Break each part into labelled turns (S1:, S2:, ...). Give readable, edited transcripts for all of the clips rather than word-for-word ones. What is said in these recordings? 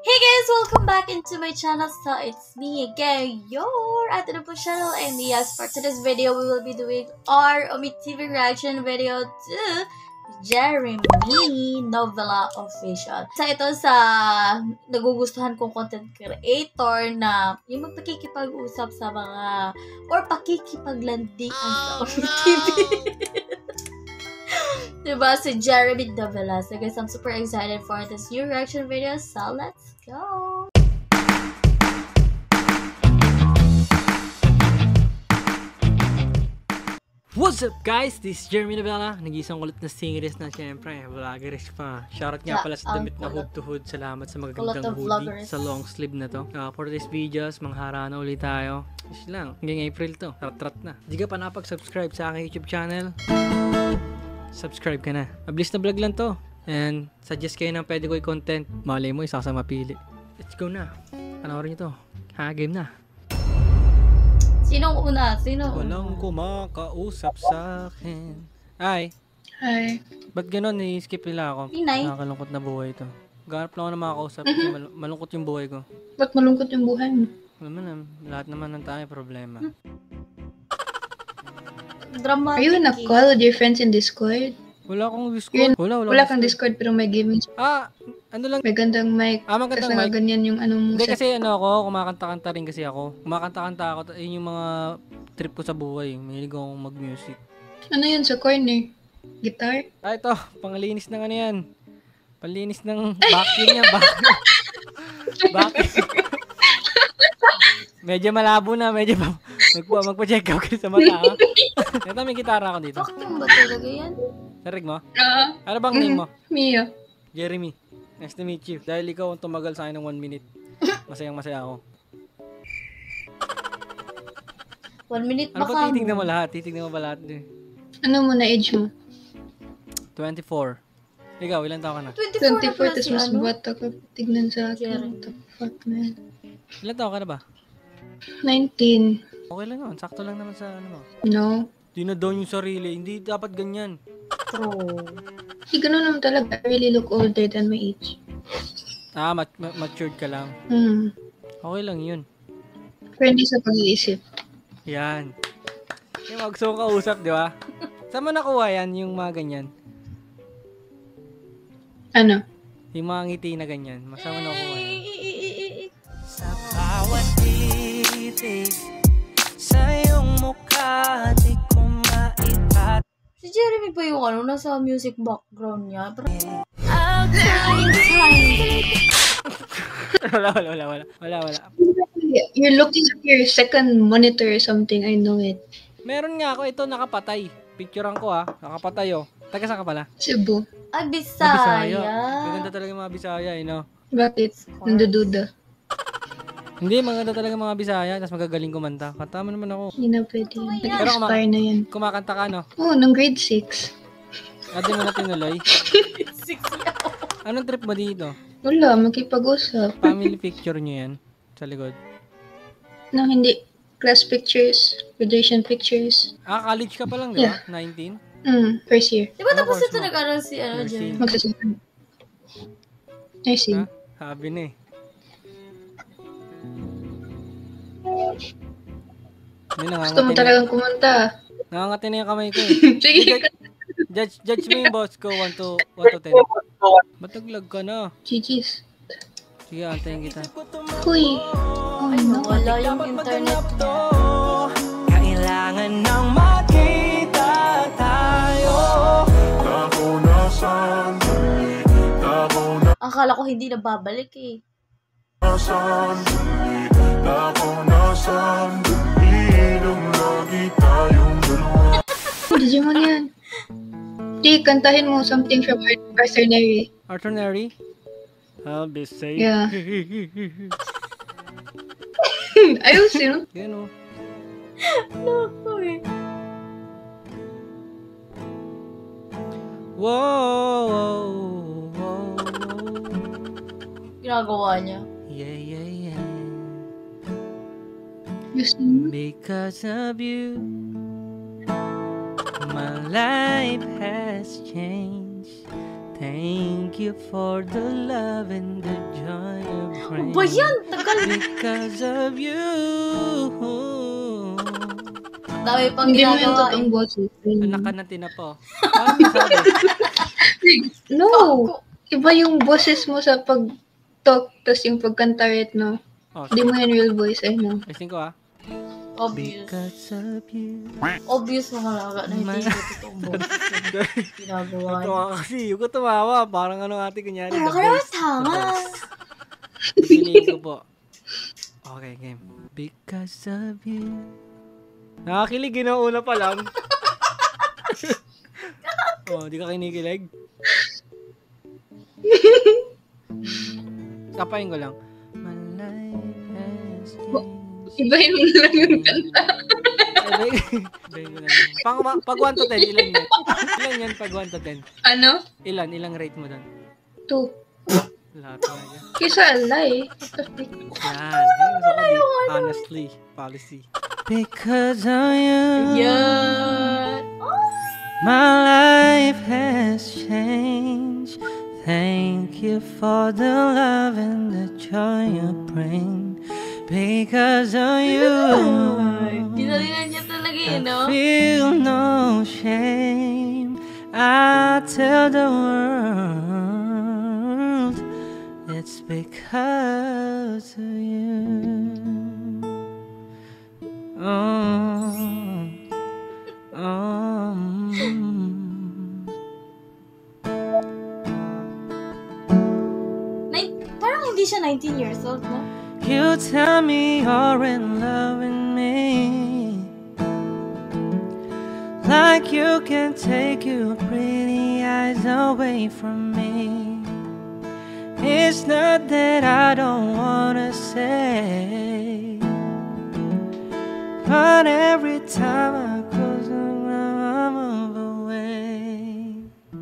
S1: Hey guys! Welcome back into my channel. So it's me again, your Atenapol channel, and yes, for today's video, we will be doing our TV reaction video to Jeremy Novella Official. So ito sa nagugustuhan kong content creator na yung magpakikipag-usap sa mga or pakikipaglandian sa TV. Diba? Si Jeremy Novella. So guys, I'm super excited for this new reaction video. So let's go!
S2: What's up guys? This is Jeremy Novella. Nag-iisang kulit na singeries na syempre. Vloggeries pa. Shoutout nga pala sa damit na hood to hood. Salamat sa magagandang hoodie sa long sleeve na to. For this videos, manghara na ulit tayo. Is lang. Hanggang April to. Trat na. Di ka pa napag-subscribe sa aking YouTube channel, subscribe ka na. Mabilis na vlog lang to. And suggest kayo ng pwede ko i-content. Malay mo, isa sa mapili. Let's go na. Panoorin nyo to. Ha, game na.
S1: Sinong una?
S2: Walang kumakausap sa akin. Hi.
S3: Hi.
S2: Ba't ganon? I-skip nila ako.
S1: Pinay.
S2: Nakakalungkot na buhay ito. Ganap lang ako na makakausap. Malungkot yung buhay ko.
S3: Ba't malungkot yung buhay mo?
S2: Alam mo lahat naman ng tayo problema.
S1: Dramatic.
S3: Are you in a call with your friends in Discord?
S2: Wala akong Discord.
S3: Wala kang Discord pero may gaming.
S2: Ano lang.
S3: May gandang mic.
S2: Magandang
S3: Tapos
S2: mic.
S3: ganyan yung ano mo.
S2: Hindi kasi ako, kumakanta-kanta rin kasi ako. Kumakanta-kanta ako. Yun yung mga trip ko sa buhay. Mahilig akong mag-music.
S3: Ano yun sa corner? Guitar?
S2: Ito. Panglinis ng ano yan. Panlinis ng vacuum niya. Vacuum. Medyo malabo na. Medyo magpa-check out kayo sa mata. Ito, may gitara ako dito.
S1: Bakit yung ba talaga yan?
S2: Sarig mo? Ano bang name mo?
S3: Mia.
S2: Jeremy. Nice to meet you. Dahil ikaw ang tumagal sa akin ng 1 minute. Masayang-masaya ako.
S1: 1 minute
S2: Ano
S1: baka
S2: ba titignan mo lahat? Titignan mo ba lahat?
S3: Ano mo na age mo?
S2: 24. Ikaw, ilan taon ka na?
S1: 24 na
S3: 24,
S1: pala
S3: tapos
S1: si
S3: mas
S1: ano?
S3: bata ka. Tignan sa akin.
S1: Jeremy.
S3: What the fuck, man?
S2: Ilan taon ka na ba?
S3: 19.
S2: Okay lang naman. Sakto lang naman sa ano mo.
S3: No.
S2: Di na down yung sarili. Hindi dapat ganyan.
S1: True.
S3: Hindi ganun naman talaga. I really look older than my age.
S2: Matured ka lang. Okay lang yun.
S3: Friendly sa pag-iisip.
S2: Yan. Yung gusto kong kausap, di ba? Saan mo nakuha yan, yung mga ganyan?
S3: Ano?
S2: Yung mga ngiti na ganyan. Saan mo nakuha yan?
S4: Sa bawat titig sa iyong mukha, di ko maitat.
S1: Si Jeremy pa yung ano, nasa music background niya.
S2: Wala.
S3: You're looking at your second monitor or something. I know it.
S2: Meron nga ako, ito nakapatay. Picturean ko nakapatay Taga saan ka pala?
S3: Cebu.
S1: Ah, Bisaya.
S2: Maganda talaga yung mga Bisaya, no?
S3: Bakit? Nandududa.
S2: Hindi, maganda talaga mga Bisaya, tapos magagaling kumanta. Kanta mo naman ako.
S3: Hindi na pwede.
S2: Pero
S3: Nag-expire na yan.
S2: Kumakanta ka, no?
S3: Oo, nung grade 6.
S2: Ate mo na tinuloy. Anong trip mo dito?
S3: Wala, makipag-usap.
S2: Family picture nyo yan, sa likod.
S3: No, hindi. Class pictures, graduation pictures.
S2: College ka pa lang, di ba? 19?
S3: First year.
S1: Di ba
S2: Anong
S1: tapos
S2: course
S1: ito
S2: mo?
S1: nag-aral si ano,
S2: Nursing.
S1: Jeremy?
S3: Magsasabi. Nursing.
S2: Sabi na Hindi,
S3: Gusto mo talagang kumanta.
S2: Nangangati na yung kamay ko
S3: Sige.
S2: Judge mo yung boss ko, 1 to 10. Ba't naglag ka na?
S3: GG's.
S2: Sige, antayin kita.
S3: Uy. Oh no.
S1: Wala yung internet niya.
S4: Kailangan nang makita tayo.
S1: Akala ko hindi na babalik eh.
S3: Digimon yan. Di, kantahin mo something from Arthur Neri.
S2: Arthur Neri? I'll be safe.
S3: Yeah. Ayos yun.
S2: Yan
S1: Loko eh.
S2: Whoa.
S1: Ginagawa niya.
S2: Yeah.
S3: You sing?
S2: Because of you, my life has changed. Thank you for the love and the joy of praying.
S1: Ba yan? Tagal.
S2: Because of you.
S1: Dami pang
S3: Hindi mo yung
S1: ginagawa.
S3: totoong boses.
S2: Nakanati na po. Ano sabi?
S3: No! Iba yung boses mo sa pag-talk, tas yung pagkanta no?
S2: Oh,
S3: Hindi mo yung real voice, no?
S2: Testing ko
S1: Obvious.
S2: Because of you.
S1: Obvious mga laga na hindi ko totoong boses. Ginagawa.
S2: Tumawa kasi. Yung ko tumawa. Parang ano ate, kunyari.
S1: Pero
S2: The
S1: karama
S2: Voice.
S1: tama.
S2: Piliin ko po. Okay, game. Because of you. Nakakilig, una pa lang. Oh, di ka kinikilig? Kapain ko lang. My life has changed.
S3: Ibahin mo na lang yung kanta.
S2: Ibahin ko na lang. Pag 1 to 10, ilan yan? Ilan yan pag 1 to 10?
S3: Ano?
S2: Ilang rate mo doon?
S3: 2.
S2: Lahat talaga.
S3: Kisa alay.
S2: Yan. Gusto ko di, honestly, policy. Because of you,
S1: Yan.
S2: my life has changed. Thank you for the love and the joy you bring. Because of you,
S1: Ginalingan niya talaga
S2: I
S1: no?
S2: feel no shame. I tell the world it's because of you.
S1: Parang hindi siya 19 years old, no?
S2: You tell me you're in love with me, like you can take your pretty eyes away from me. It's not that I don't wanna say, but every time I close my move away.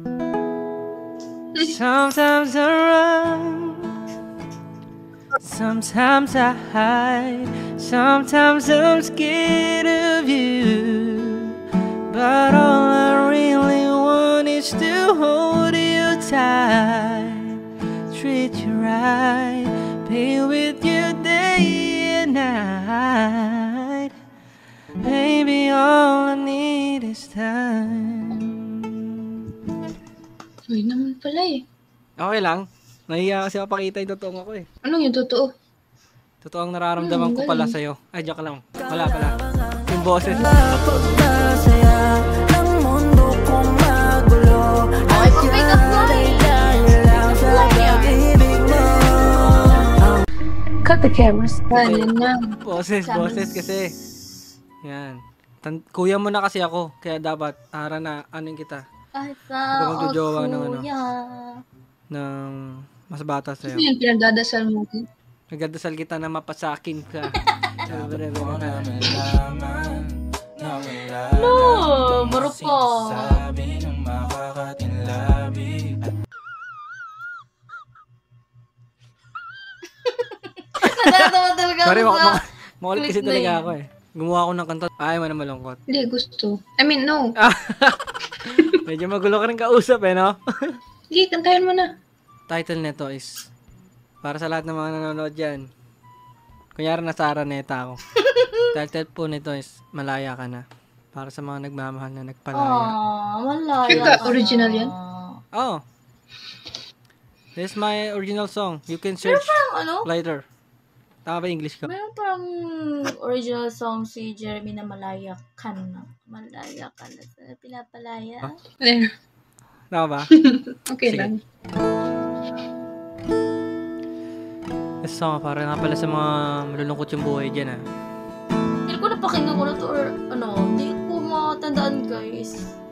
S2: Sometimes I run, sometimes I hide, sometimes I'm scared of you, but all I really want is to hold you tight, treat you right, be with you day and night. Baby, all I need is time.
S3: Uy naman pala eh.
S2: Okay lang. Nahiya kasi mapakita yung totoong ako eh.
S3: Anong yung totoo?
S2: Totoong nararamdaman ko pala sa'yo. Ay, joke lang. Wala pala. Yung boses.
S4: Pagkasaya ng mundo kong magulo.
S1: Okay, pag-pick up line.
S4: Pag-ibig mo. Cut the cameras.
S3: Yan na.
S2: Boses kasi. Yan. Kuya mo na kasi ako. Kaya dapat, na anin kita.
S1: Kahit
S2: Huwag
S1: sa
S2: ka magjojowa ng ano.
S1: kuya.
S2: Ng mas bata sa'yo.
S3: Ano yung pinagdadasal mo?
S2: Nagdadasal kita na mapasakin ka.
S1: No, marupok. Natatawa talaga
S2: Sorry,
S1: ako sa
S2: makulit kasi
S1: clip na
S2: talaga
S1: yun.
S2: ako eh. Gumawa ako ng kanta. Ayaw mo na malungkot.
S3: Hindi, gusto. I mean, no.
S2: Medyo magulo ka rin kausap eh, no?
S3: Sige, kantahin mo na.
S2: Title nito is para sa lahat ng mga nanonood dyan. Kunyari nasa Araneta ako. Title po nito is Malaya Ka Na. Para sa mga nagmamahal na nagpalaya.
S1: Malaya
S3: Sure ka, original yan?
S2: Oh. This is my original song. You can search
S1: Ano?
S2: later. Tama ba English ko?
S1: Meron parang original song si Jeremy na Malaya Ka Na. Malaya Ka Na. Pinapalaya.
S3: There.
S2: Tama ba?
S3: Okay
S2: Sige.
S3: lang.
S2: This song para nga pala sa mga malulungkot yung buhay dyan ah.
S1: Hindi ko napakinggan ko na to or ano. Hindi ko matandaan guys.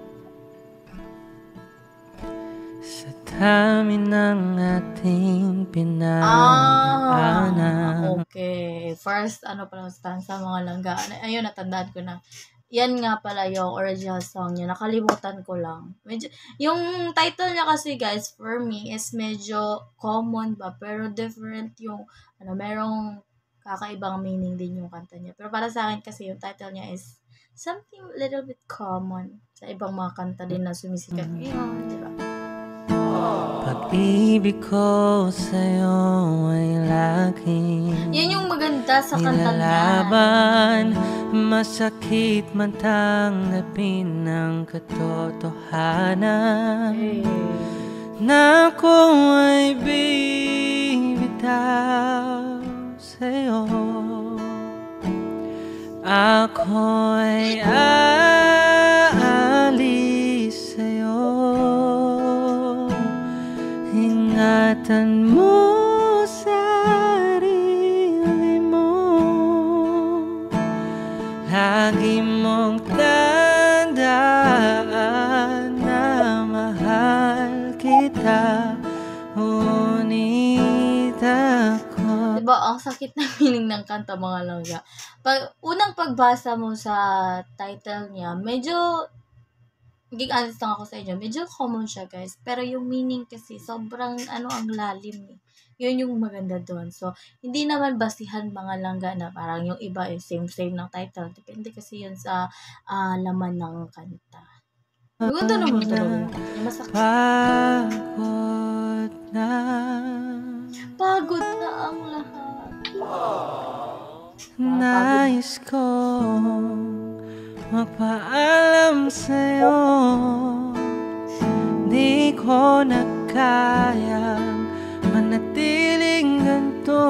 S2: Sa dami ng ating pinagdaanan.
S1: Okay. First, ano pala stanza mga langga. Ayun, natandaan ko na. Yan nga pala yung original song niya. Nakalimutan ko lang. Medyo, yung title niya kasi guys, for me, is medyo common ba? Pero different yung, merong kakaibang meaning din yung kanta niya. Pero para sa akin kasi yung title niya is something little bit common sa ibang mga kanta din na sumisikat. Yun, di ba?
S4: Pag-ibig ko sa'yo ay laging
S1: Yan yung maganda sa kanta niya.
S4: nilalaban. Masakit man tanggapin ng katotohanan na ako ay bibitaw sa'yo. Ako ay aalis sa'yo. Ingatan mo sarili mo. Lagi mong tandaan na mahal kita. Ngunit ako
S1: Diba, ang sakit na meaning ng kanta mga langga. Unang pagbasa mo sa title niya, medyo, maging honest lang ako sa inyo, medyo common siya guys. Pero yung meaning kasi, sobrang ang lalim eh. Yun yung maganda doon. So, hindi naman basihan mga langga na parang yung iba eh, same-same ng title. Depende kasi yun sa laman ng kanta. Maganda naman talaga. Yung masakit.
S4: pagod na.
S1: Pagod na ang lahat.
S4: Nais ko magpaalam sa'yo. Di ko na kayang manatiling ganito.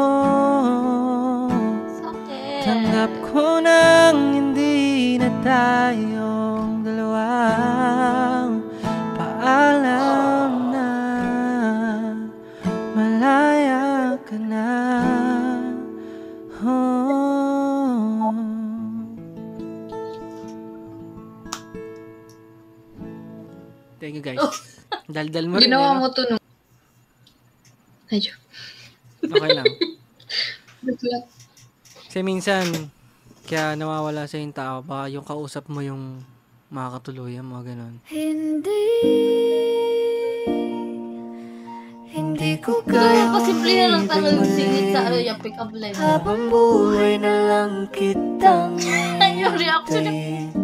S1: Sakit.
S4: Tanggap ko nang hindi na tayong dalawa. Paalam na, malaya ka na. Oh.
S2: Thank you guys. Daldal mo rin.
S3: Ginawa
S2: eh,
S3: mo
S2: no?
S3: to nung... Ay, joke.
S2: Okay lang.
S3: Joke lang.
S2: Kasi minsan, kaya nawawala sa yung tao, baka yung kausap mo yung makakatuluyan mo, ganun.
S4: Hindi ko
S1: Kaya pasimple na lang talagang singit sa yung pick-up line.
S4: habang buhay na lang kitang
S1: Yung reaction niya.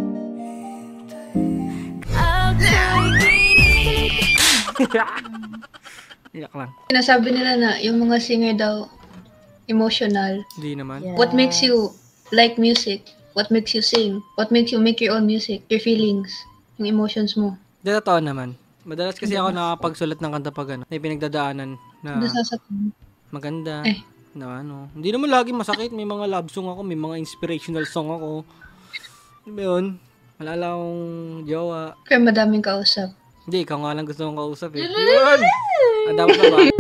S2: Iyak lang.
S3: Sinasabi nila na yung mga singer daw emotional.
S2: Hindi naman.
S1: Yeah.
S3: What makes you like music? What makes you sing? What makes you make your own music? Your feelings. Yung emotions mo.
S2: Di totoo naman. Madalas kasi ako nakapagsulat ng kanta pag may pinagdadaanan na
S3: Nasasaktan.
S2: maganda.
S3: Eh.
S2: Na ano. Hindi naman lagi masakit. May mga love song ako. May mga inspirational song ako. Ano ba yun? Malala akong jowa.
S3: Pero madaming kausap.
S2: Hindi, ikaw nga lang gusto kong kausap eh. Yun! Dapat na ba?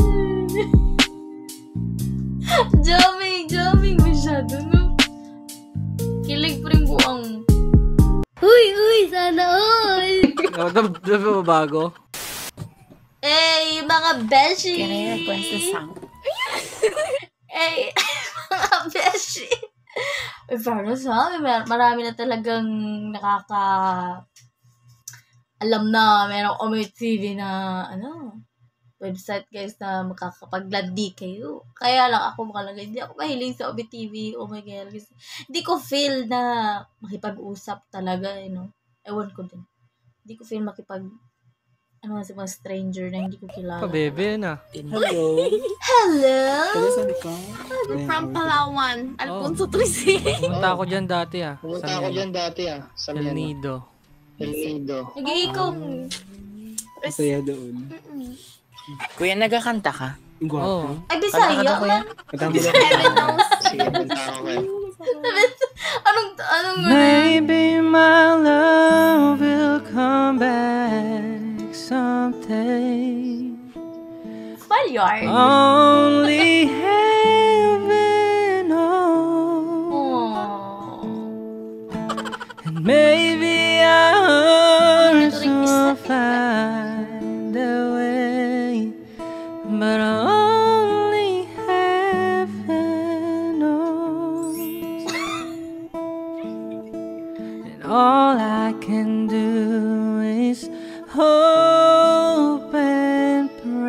S1: Jamming masyado, no? Kilig pa rin buang. Uy, sana all!
S2: Dapat ba bago?
S1: Eh, mga beshi!
S5: Can I request a song?
S1: Eh, mga beshi! Eh, fairness ha, marami na talagang alam na merong Omi TV na website guys na makakapaglandi kayo. Kaya lang ako hindi ako mahiling sa Omi TV. Oh my God. Kasi hindi ko feel na makipag-usap talaga, Ewan ko din. Hindi ko feel sa mga stranger na hindi ko kilala.
S2: Pabebe na.
S5: Hello.
S1: Hello!
S5: Sabi ko. From Palawan. Alfonso Trisi.
S2: Pumunta ako dyan dati ah.
S6: Pumunta ako dyan dati sa
S2: El Nido.
S6: El Nido.
S1: Nag-iikong.
S6: Masaya doon.
S5: Kuya, nagkakanta ka?
S2: Oo.
S1: Ay, Bisaya
S5: Kanta ka, kuya?
S1: man.
S6: Katama
S1: Sige,
S6: punta ako kayo.
S1: Anong
S4: Maybe my love will come back someday.
S1: Palyard?
S4: Only heaven knows.
S1: Oh.
S4: And maybe I'll also find a way. But only heaven knows. And all I can do is hope and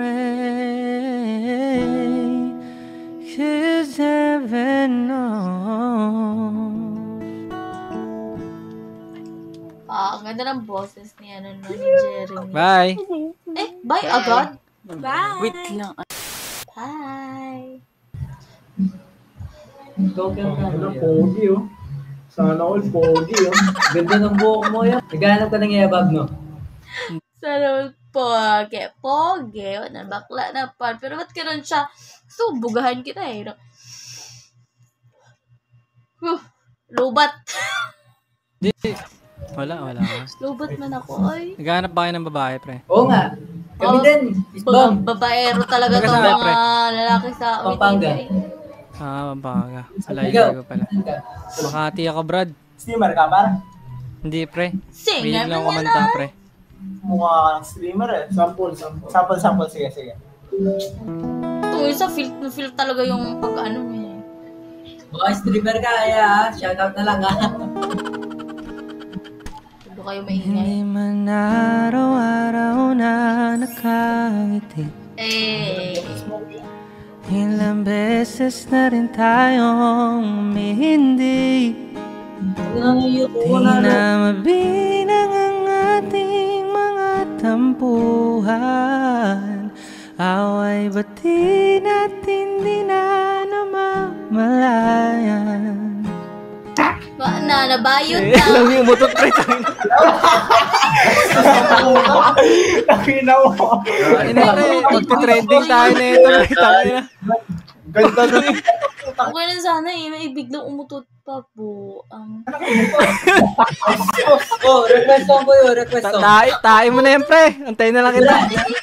S4: pray, 'cause heaven knows.
S1: Ang ganda ng boses ni Jeremy.
S2: Bye!
S1: Bye agad?
S5: Bye.
S7: Wait lang.
S1: Bye.
S8: Ano, pogi oh. Sana all pogi oh.
S9: Ganda ng buhok mo yan. Naghanap ka ng yabab, no?
S1: Sana pogi. Pogi. Wala, bakla na pa. Pero ba't ganun siya? So, bugahan kita eh. No? Lubat.
S2: Di. Wala.
S1: Lubat man ako, ay.
S2: Naghahanap ba kayo ng babae, pre?
S9: Oo nga. Kami din. Isbang.
S1: Babaero talaga
S2: Taga
S1: to
S2: saan,
S1: mga
S2: pre?
S1: lalaki sa
S9: Pampanga.
S2: Pampanga. Alayo ko pala. Makati ako, Brad.
S8: Streamer ka, para?
S2: Hindi, pre.
S1: Singer
S2: Mahilig lang ako
S1: man yan
S2: kumanta,
S1: ah.
S2: pre.
S8: Mukha ka ng streamer eh. Sample. Sige.
S1: Ito, isa feel talaga yung pag-ano niya.
S9: Baka streamer ka, kaya shoutout na lang ha.
S1: Hindi kayo maingay.
S4: Hindi man araw-araw na nakangiti. Ilang beses na rin tayong umihindi. Di na mabilang ang ating mga tampuhan. Away bati natin di na namamalayan.
S1: Nabayot na.
S2: Alam mo yung umutot, pre.
S8: Nakina mo.
S2: Magti-trending tayo na ito.
S8: Ganda dun eh.
S1: Okay na sana eh. May biglang umutot pa po.
S9: Oh, request ko po yun. Request ko.
S2: Tayo mo na yan, pre. Antayin na lang kita.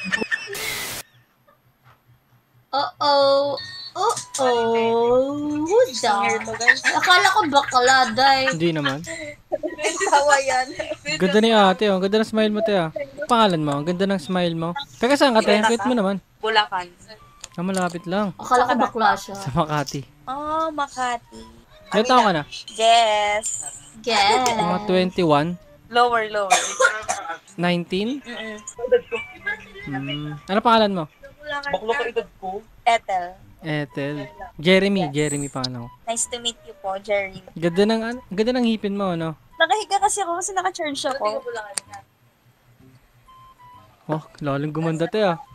S1: Who's that? Akala ko bakla, day.
S2: Hindi naman.
S5: Tawa yan.
S2: Ganda ni ate, oh. Ganda ng smile mo, te, ah. Pangalan mo, ang ganda ng smile mo. Teka, saan ka, te? Wait mo naman.
S5: Bulacan.
S2: Malapit lang.
S1: Akala ko bakla siya.
S2: Sa Makati.
S5: Oh, Makati.
S2: Ilan taon ka na?
S5: Yes.
S1: Yes.
S2: Mga 21?
S5: Lower.
S2: 19? Ano pangalan mo?
S8: Baklo ka edad ko.
S5: Ethel.
S2: Jeremy pangalan ko.
S5: Nice to meet you po, Jerry.
S2: Ganda ng ngipin mo, ano?
S5: Nakahiga kasi ako kasi naka-charge ako.
S2: Oh, lalang gumanda, te, ah.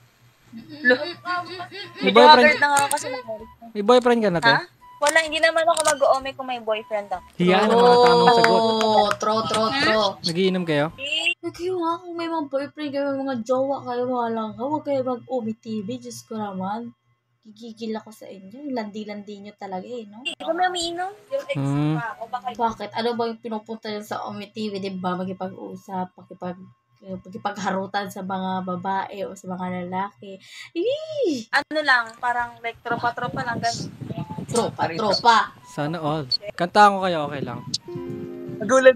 S2: May
S5: Vlogger
S2: boyfriend,
S5: na nga ako kasi
S2: may boyfriend ka na, te?
S5: Ha? Wala, hindi naman ako mag-o-ome kung may boyfriend ako.
S2: Hiya ng mga tamang sagot.
S1: Tro.
S2: Nagiinom kayo?
S1: Kayo nga, kung may mga boyfriend kayo, mga jowa kayo, mga lang ka, huwag kayo mag-umi TV. Diyos ko naman. Gigigil ako sa inyo. Landi-landi nyo talaga eh, no?
S5: Hindi ko may umiinom. Yung ex
S2: Hmm.
S5: pa. O baka
S1: Bakit? Ano ba yung pinupunta nyo sa umi TV, diba? Magipag-usap, magipagharutan sa mga babae o sa mga lalaki. Eee!
S5: ano lang, parang like tropa-tropa lang ganun.
S1: Tropa.
S2: Sana all. Kantaan ko kayo, okay lang.
S5: Gulan.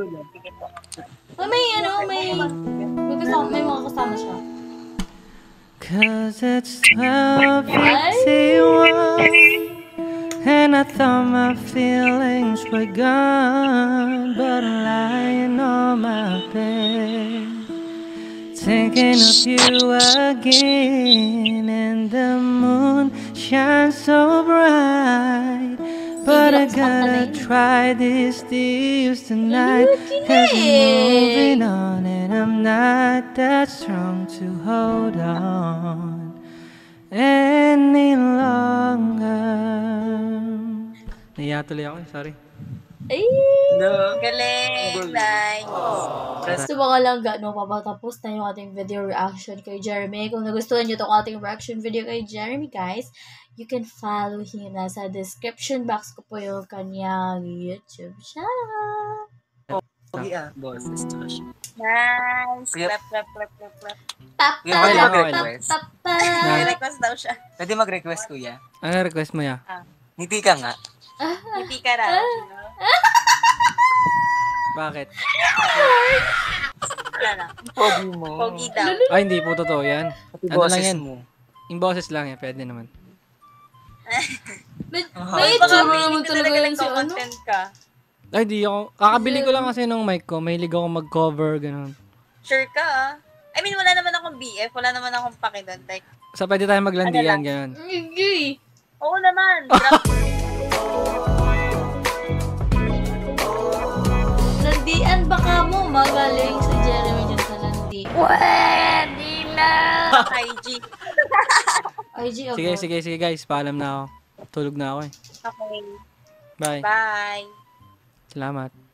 S1: May mga kasama siya.
S4: 'Cause it's 12:51 and I thought my feelings were gone, but I'm lying on my bed thinking of you again, and the moon shines so bright, but I gotta try this deals tonight, 'cause I'm moving on and I'm not that strong to hold on any longer.
S2: Nahiya tuloy ako, sorry.
S1: Ay!
S5: Galing. Nice.
S1: So mga langga, no, papatapos na yung ating video reaction kay Jeremy. Kung nagustuhan nyo itong ating reaction video kay Jeremy, guys, you can follow him. Nasa description box ko po yung kanyang YouTube channel.
S5: Nice. Clap.
S1: Tap,
S2: Okay lang, okay lang.
S1: tap.
S5: May request daw siya.
S7: Pwede mag-request, kuya.
S2: Ano request mo, ya?
S7: Ngiti ka nga.
S5: Hindi ka raw.
S2: Bakit?
S5: Wala na.
S7: Pogi mo.
S5: Pogi daw.
S2: Ay, hindi po totoo yan.
S7: Pati
S2: Ano lang
S7: boses
S2: yan?
S7: mo.
S2: Yung boses lang yan, pwede naman.
S1: May
S5: Baka
S1: itsura
S5: feeling
S1: naman
S5: ko
S1: talaga yun si ano.
S5: nagko-content ka.
S2: Ay, di ako. Kakabili ko lang kasi ng mic ko. Mahilig ako mag-cover, ganun.
S5: Sure ka ah. I mean, wala naman akong BF. Wala naman akong pakidon. Like,
S2: So, pwede tayo maglandian, ganun.
S1: Gigi.
S5: oo naman.
S1: Landian baka mo. Magaling si Jeremy dyan sa landi.
S5: Pwede IG.
S1: IG ako.
S2: Sige guys, paalam na ako. Tulog na ako eh.
S5: Okay.
S2: Bye.
S5: Bye.
S2: Salamat.